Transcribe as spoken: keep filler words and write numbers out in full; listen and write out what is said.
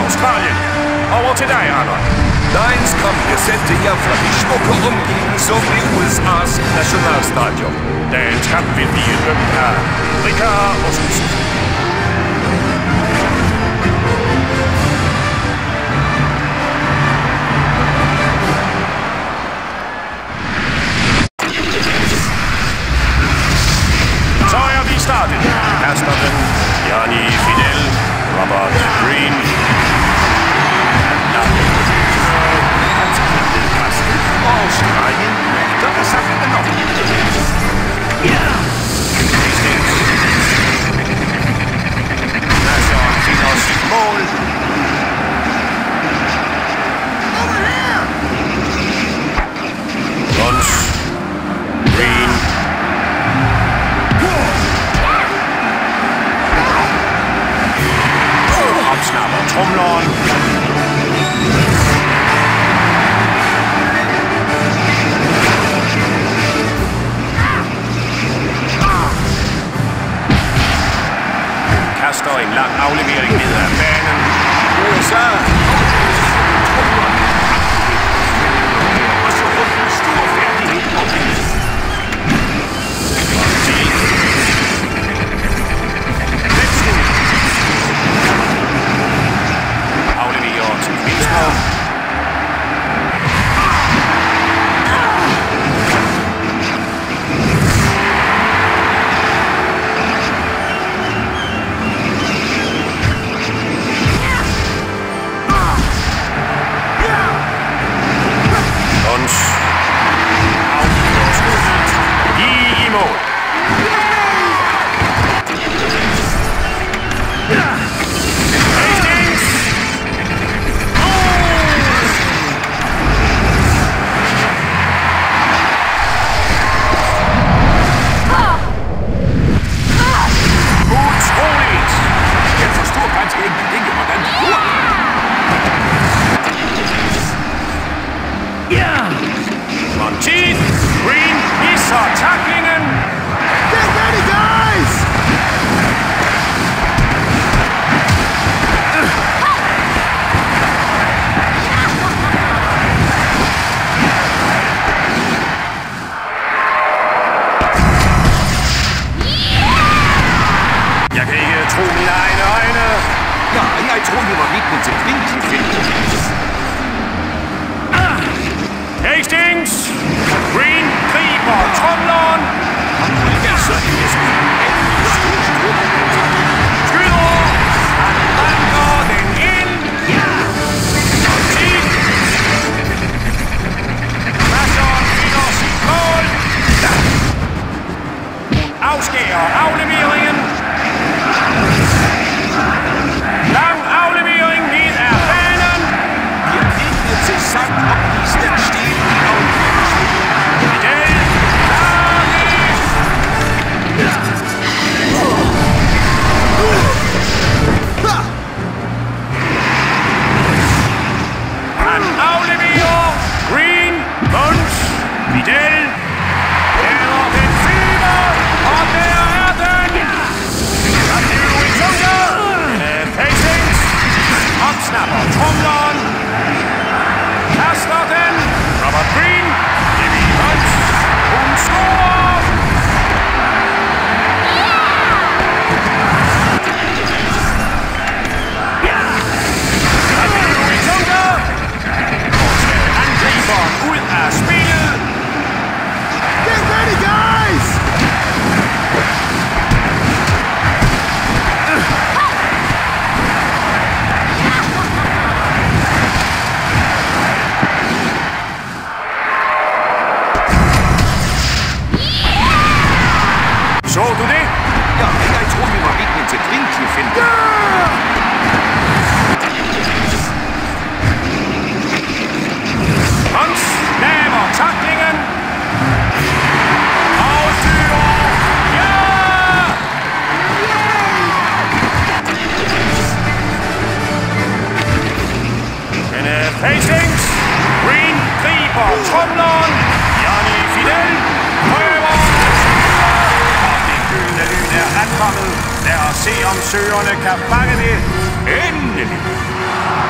Australien. Over til dig, Arnold. Deins kommt, wir sendte jer fra de smukke omgivelser i U S A's nationalstadion. Dagens kamp vil blive dømt af Erika og Ostensen. Så er vi startet. Kasteren, Jani Fidel, Robert Green. Australien, der er sammen med nok. Ja! Hastings. Nation finder sit mål. Over her! Guns. Green. Opsnapper trumleren. Kaster en lang aflevering ned ad banen. U S A! Og så får en stor færdighed på det. Afleverer til Venstre. Hastings! Green griber tromleren! Skyder! Han banker den ind! Og ti! Masseren finder sit mål! Hun afskærer afleveringen! Lang aflevering ned ad banen! Wir kriegen jetzt til Sankt opvisende stil og Fidel! Larry! Lad os se, om søgerne kan fange det. Endelig!